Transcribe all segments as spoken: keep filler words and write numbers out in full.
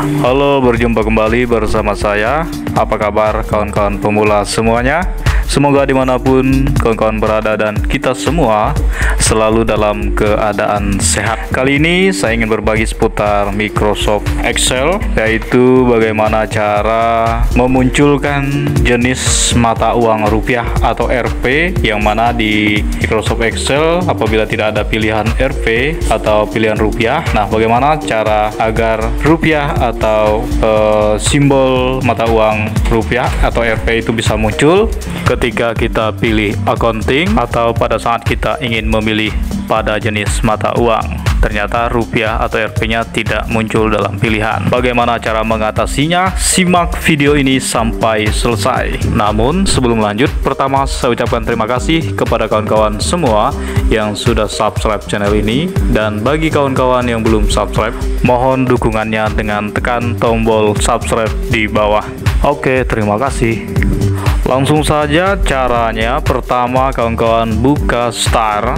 Halo, berjumpa kembali bersama saya. Apa kabar kawan-kawan pemula semuanya? Semoga dimanapun kawan-kawan berada dan kita semua selalu dalam keadaan sehat. Kali ini saya ingin berbagi seputar Microsoft Excel, yaitu bagaimana cara memunculkan jenis mata uang rupiah atau R P, yang mana di Microsoft Excel apabila tidak ada pilihan R P atau pilihan rupiah. Nah, bagaimana cara agar rupiah atau e, simbol mata uang rupiah atau R P itu bisa muncul ketika kita pilih accounting atau pada saat kita ingin memilih pada jenis mata uang. Ternyata rupiah atau R P-nya tidak muncul dalam pilihan. Bagaimana cara mengatasinya? Simak video ini sampai selesai. Namun sebelum lanjut, pertama saya ucapkan terima kasih kepada kawan-kawan semua yang sudah subscribe channel ini, dan bagi kawan-kawan yang belum subscribe, mohon dukungannya dengan tekan tombol subscribe di bawah. Oke, terima kasih. Langsung saja caranya. Pertama, kawan-kawan buka Start,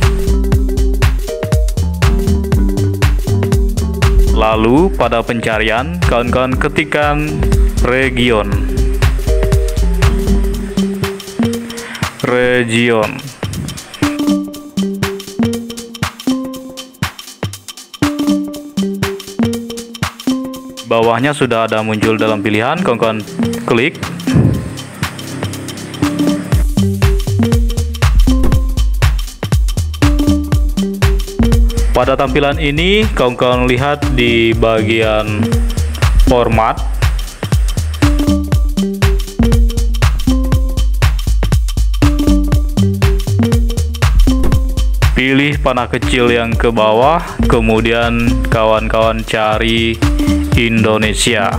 lalu pada pencarian kawan-kawan ketikkan region region bawahnya sudah ada muncul dalam pilihan, kawan-kawan klik. Pada tampilan ini, kawan-kawan lihat di bagian format, pilih panah kecil yang ke bawah, kemudian kawan-kawan cari Indonesia.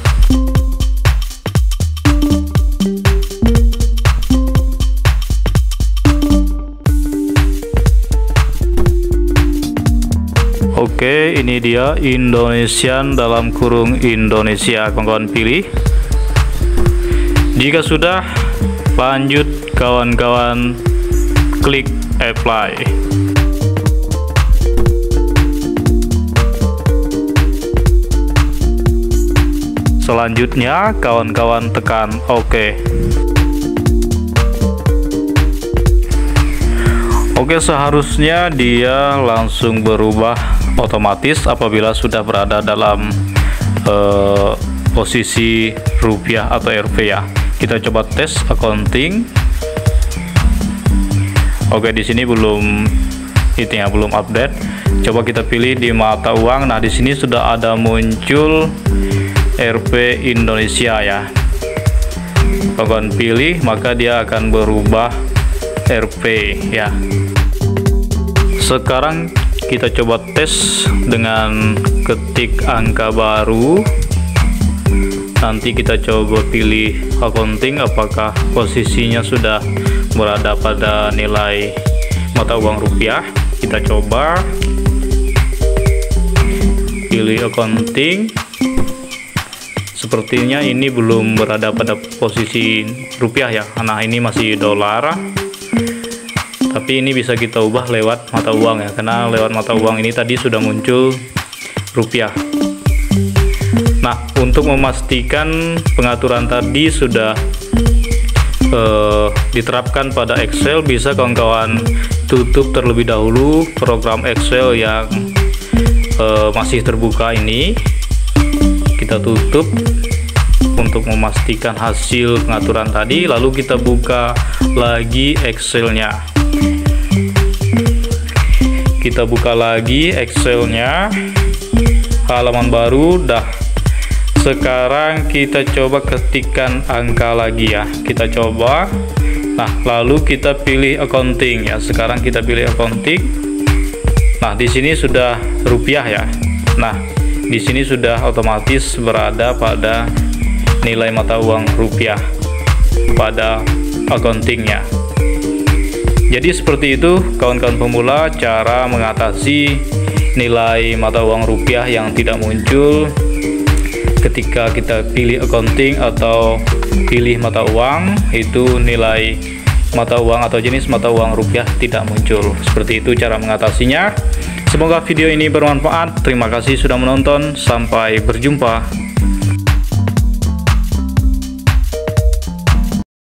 Oke, ini dia Indonesian dalam kurung Indonesia. Kawan-kawan pilih. Jika sudah, lanjut kawan-kawan klik apply. Selanjutnya kawan-kawan tekan OK. Oke, seharusnya dia langsung berubah otomatis apabila sudah berada dalam uh, posisi rupiah atau R P ya. Kita coba tes accounting. Oke, di sini belum itu ya, belum update. Coba kita pilih di mata uang. Nah, di sini sudah ada muncul R P Indonesia ya. Kawan pilih, maka dia akan berubah R P ya. Sekarang kita coba tes dengan ketik angka baru. Nanti kita coba pilih accounting, apakah posisinya sudah berada pada nilai mata uang rupiah. Kita coba pilih accounting. Sepertinya ini belum berada pada posisi rupiah ya. Nah, ini masih dolar. Tapi ini bisa kita ubah lewat mata uang ya, karena lewat mata uang ini tadi sudah muncul rupiah. Nah, untuk memastikan pengaturan tadi sudah eh, diterapkan pada Excel, bisa kawan-kawan tutup terlebih dahulu program Excel yang eh, masih terbuka ini. Kita tutup untuk memastikan hasil pengaturan tadi, lalu kita buka lagi Excelnya. Kita buka lagi Excelnya, halaman baru. Dah, sekarang kita coba ketikkan angka lagi ya. Kita coba. Nah, lalu kita pilih accounting ya. Sekarang kita pilih accounting. Nah, di sini sudah rupiah ya. Nah, di sini sudah otomatis berada pada nilai mata uang rupiah pada accountingnya. Jadi seperti itu kawan-kawan pemula cara mengatasi nilai mata uang rupiah yang tidak muncul ketika kita pilih accounting atau pilih mata uang, itu nilai mata uang atau jenis mata uang rupiah tidak muncul. Seperti itu cara mengatasinya. Semoga video ini bermanfaat. Terima kasih sudah menonton. Sampai berjumpa.